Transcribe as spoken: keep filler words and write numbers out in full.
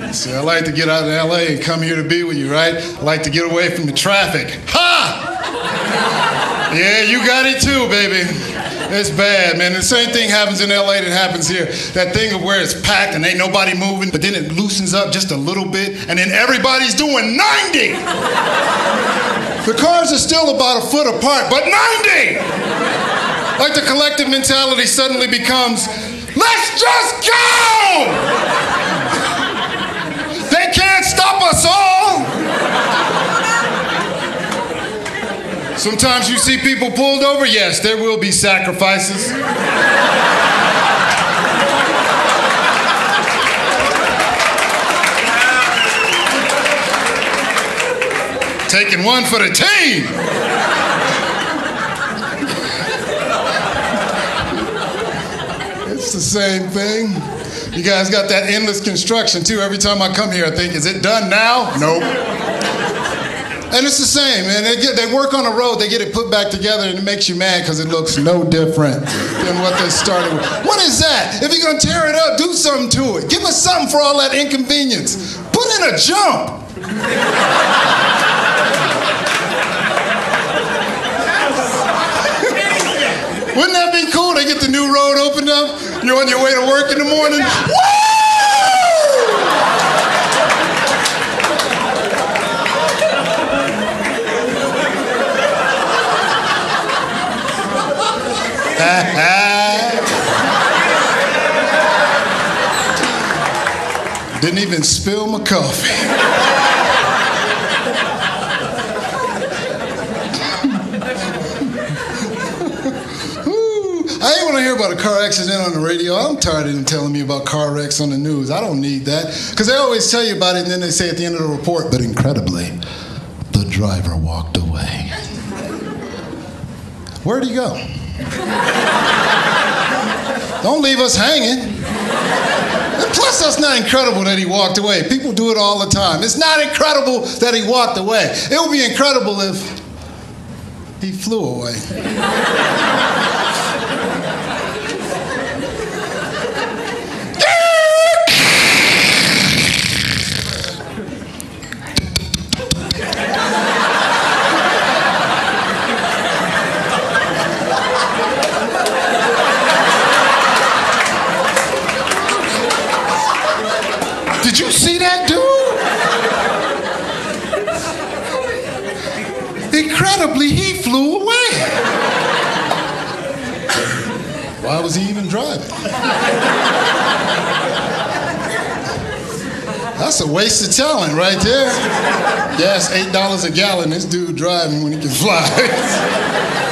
See, I like to get out of L A and come here to be with you, right? I like to get away from the traffic. Ha! Yeah, you got it too, baby. It's bad, man. The same thing happens in L A that happens here. That thing of where it's packed and ain't nobody moving, but then it loosens up just a little bit, and then everybody's doing ninety. The cars are still about a foot apart, but ninety! Like the collective mentality suddenly becomes, let's just go! They can't stop us all! Sometimes you see people pulled over. Yes, there will be sacrifices. Taking one for the team. It's the same thing. You guys got that endless construction too. Every time I come here, I think, is it done now? Nope. And it's the same, man. They, get, they work on the road, they get it put back together, and it makes you mad because it looks no different than what they started with. What is that? If you're going to tear it up, do something to it. Give us something for all that inconvenience. Put in a jump. Wouldn't that be cool? They get the new road opened up. You're on your way to work in the morning. Woo! Didn't even spill my coffee. I ain't want to hear about a car accident on the radio. I'm tired of them telling me about car wrecks on the news. I don't need that. Because they always tell you about it, and then they say at the end of the report, but incredibly, the driver walked away. Where'd he go? Don't leave us hanging. And plus, that's not incredible that he walked away. People do it all the time. It's not incredible that he walked away. It would be incredible if he flew away. Did you see that dude? Incredibly, he flew away. Why was he even driving? That's a waste of talent right there. Gas eight dollars a gallon, this dude driving when he can fly.